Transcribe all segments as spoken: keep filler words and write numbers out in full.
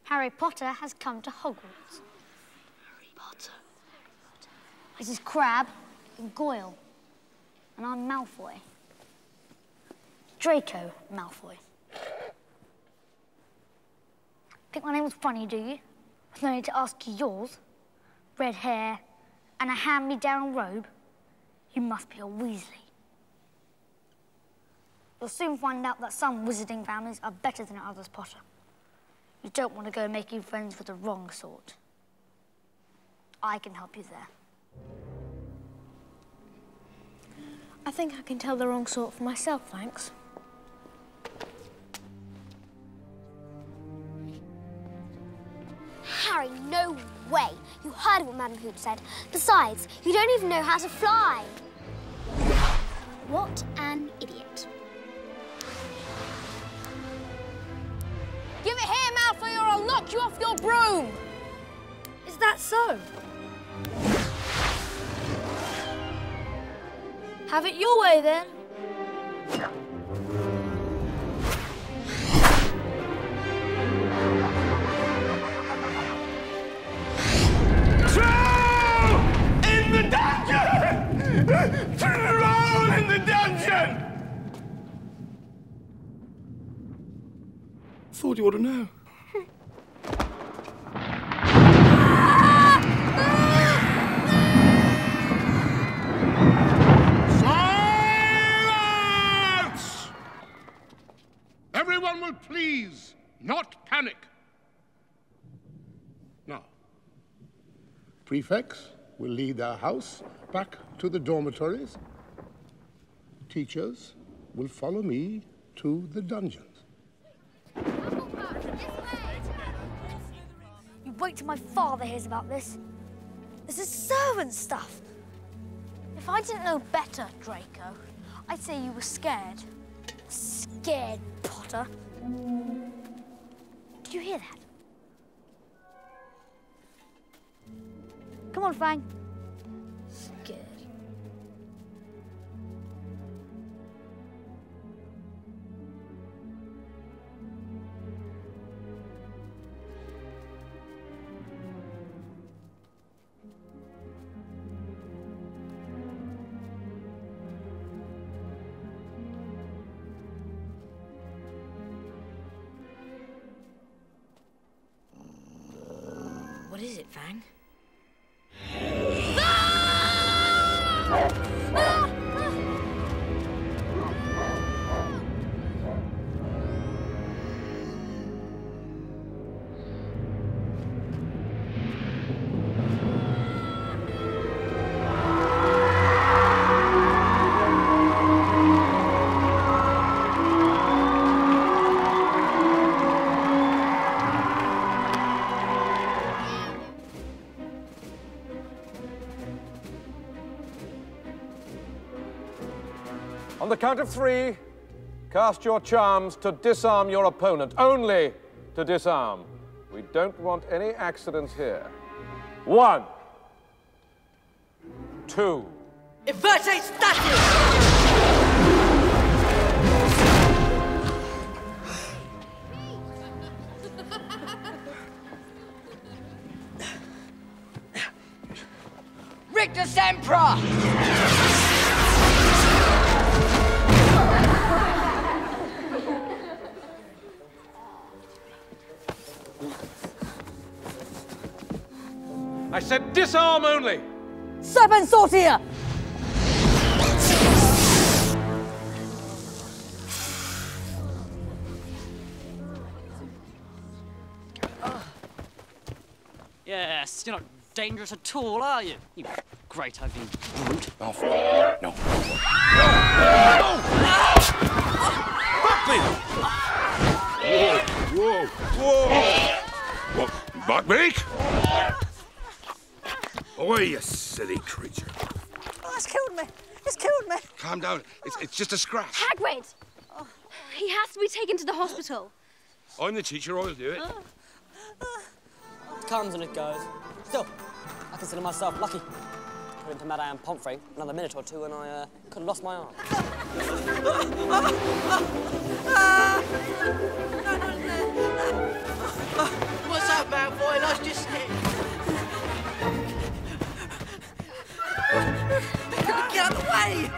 Harry Potter has come to Hogwarts. Harry Potter? This is Crabbe and Goyle. And I'm Malfoy. Draco Malfoy. Think my name was funny, do you? With no need to ask you yours. Red hair and a hand-me-down robe. You must be a Weasley. You'll soon find out that some wizarding families are better than others, Potter. You don't want to go making friends with the wrong sort. I can help you there. I think I can tell the wrong sort for myself, thanks. Harry, no way. You heard what Madam Hooch said. Besides, you don't even know how to fly. What an idiot. Give it here, Malfoy, or I'll knock you off your broom! Is that so? Have it your way, then. Troll in the dungeon! Troll in the dungeon! Thought you ought to know. Silence! Everyone will please not panic. Now, prefects will lead their house back to the dormitories. Teachers will follow me to the dungeons. You wait till my father hears about this. This is servant stuff. If I didn't know better, Draco, I'd say you were scared. Scared, Potter. Did you hear that? Come on, Fang. Scared. What is it, Fang? On the count of three, cast your charms to disarm your opponent. Only to disarm. We don't want any accidents here. One. Two. Inverte status! Rictus Emperor! I said disarm only! Serpent Sortier! Yes, you're not dangerous at all, are you? You great ugly brute. Malfoy, no. Back me! Whoa, whoa, whoa! What, Buckbeak? Away, you silly creature. Oh, it's killed me. It's killed me. Calm down. It's, it's just a scratch. Hagrid! Oh, he has to be taken to the hospital. I'm the teacher, I'll do it. It comes and it goes. Still, I consider myself lucky. According to Madame Pomfrey, another minute or two and I uh, could have lost my arm. Was just hit. Get out of the way!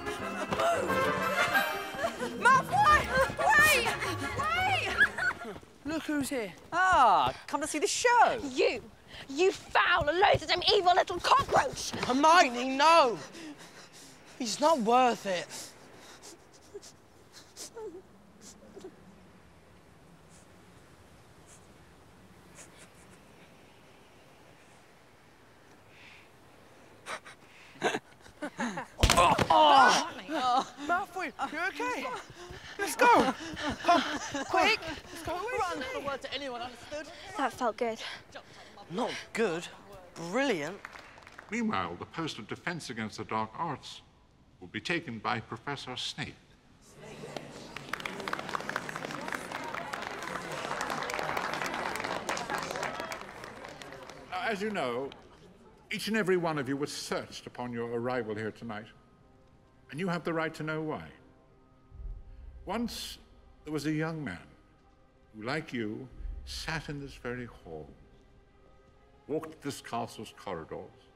Move! Malfoy! Wait! Wait! Look who's here. Ah, come to see the show. You! You foul, loathsome, evil little cockroach! Hermione, no! He's not worth it. oh. Oh. Malfoy, you okay? Let's go. Come, quick. Let's go. Run. Not a word to anyone, understood? That felt good. Not good. Brilliant. Meanwhile, the post of defense against the dark arts will be taken by Professor Snape. Now, as you know, each and every one of you was searched upon your arrival here tonight, and you have the right to know why. Once, there was a young man who, like you, sat in this very hall, walked this castle's corridors,